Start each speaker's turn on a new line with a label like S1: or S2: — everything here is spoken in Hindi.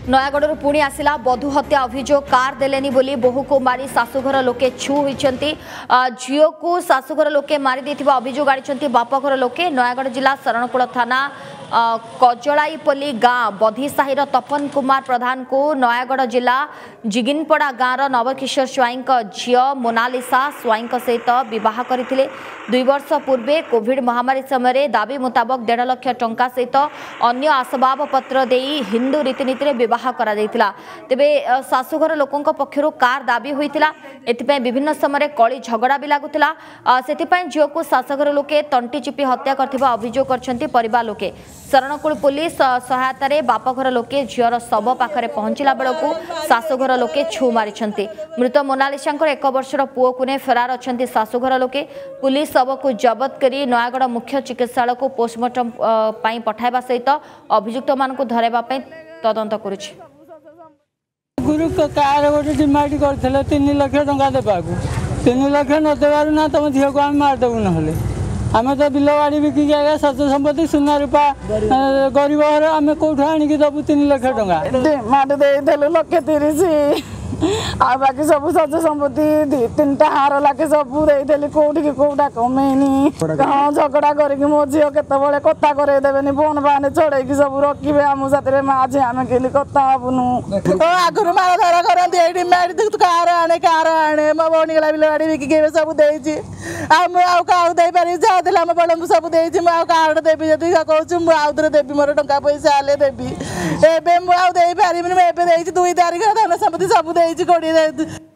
S1: नयागढ़ पुणी आसला बधू हत्या अभियोग कार देलेनी बोली बोहू को मारी शाशुघर लोके छु होती झील को शाशुघर लोके मारी देथिबा अभियोग आनी बापघर लोके नयागढ़ जिला शरणकूल थाना कजलाईपल्ली गाँ बधीसाहीर तपन कुमार प्रधान को नयागढ़ जिला जिगिनपड़ा गाँव नवकिशोर स्वाईं झी मोनालिसा स्वाईं सहित बह करते 2 वर्ष पूर्वे कोविड महामारी समय दाबी मुताबक 1.5 लाख टंका सहित अन्य आसबाब पत्र दे हिंदू रीतिनीति बह कर तेबे शाशुघर लोकों पक्षर कार दाबी होता एथिपाई विभिन्न समय कली झगड़ा भी लगुला से झील को शाशुघर लोके तंटी चिपी हत्या करथिबा अभियोग करछंती परिवार लोके शरणकूल पुलिस सहायतार बापघर लोके झीर शव पाखरे पहुंचला बेलू शाशुघर लोके छु मारी मृत मोनालिसा 1 वर्षर पुओ को ने फेरार अच्छा शाशुघर लोके पुलिस शव को जबत कर नयागढ़ मुख्य चिकित्सालय को पोस्टमार्टम पठाइबा सहित अभियुक्त मान धरवा तदंत करुछि।
S2: गुरु कार गोटे डिमांड करथिले 3 लाख टंका देबाकू 3 लाख न देबारु ना तुम झील को आम मारदेबू ना आम तो बिल बाड़ी बिकिक आगे सच संपत्ति सुना रूपा गरीब घर आम कौट आणिकी दबू 3 लाख टंका
S3: डिमांड देदेलु 130 आ बाकी सब सज संपत्ति 2-3टा हार लागे सब देदेली कौटी कौटा कमेनी हाँ झगड़ा करके मो झी केतबले कथा करदेवेनि फोन फान चढ़ेकी सब रखिए आम साथी माँ झी आम केली कथा हबुनु आगुरी मारधार करती ये डिमांड कार आने मो भौणी गला बिल बाड़ी बिकिक सब देती पारि जहाँ देला बड़ सब देती कार्ड देवी जदि कहूँ आउे देवी मोर टंका पैसा हेल्ले देवी एवं मुझे पारि 2 तारिख धन संपत्ति सब देती 20